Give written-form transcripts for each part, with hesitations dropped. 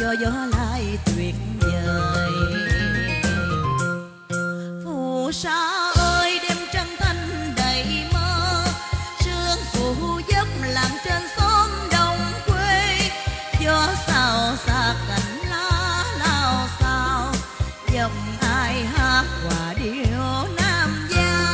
cho gió lại tuyệt vời. Phù sa ơi đêm trăng thanh đầy mơ, sương phủ giấc lặng trên xóm đồng quê. Gió xào xạc cành lá lao xao, giọng ai hát hòa điệu Nam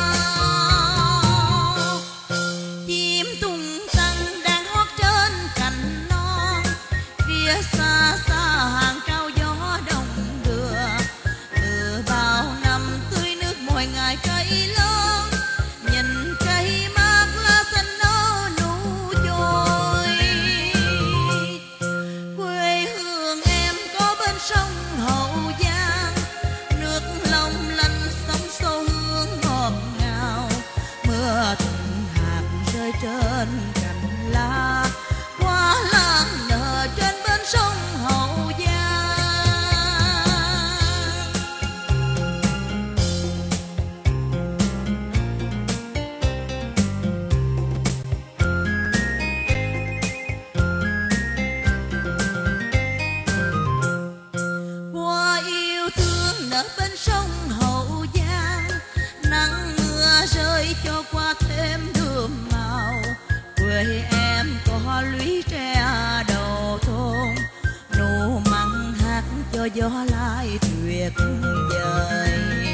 Giao. Chim tung tăng đang hót trên cành non, phía xa xa hàng cao gió đông đưa. Từ bao năm tưới nước mỗi ngày cây lớn, nhìn cây mát lá xanh nở nụ trôi. Quê hương em có bên sông Hậu Giang, nước long lanh sóng sâu hương ngọt ngào. Mưa từng hạt rơi trên cành lá, hoa lan nở trên bên sông Hậu Giang. Hoa yêu thương nở bên sông Hậu Giang, nắng mưa rơi cho qua thêm đượm màu. Quê em có lũy tre đầu thôn, nụ măng hát cho gió lại tuyệt vời.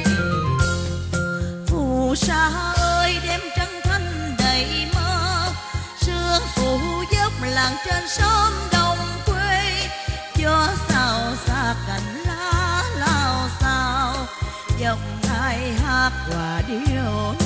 Phù sa ơi đêm trăng thanh đầy mơ, sương phủ dốc lặng trên xóm đồng quê. Gió xào xạc cành lá lao xao, giọng ai hát hòa điệu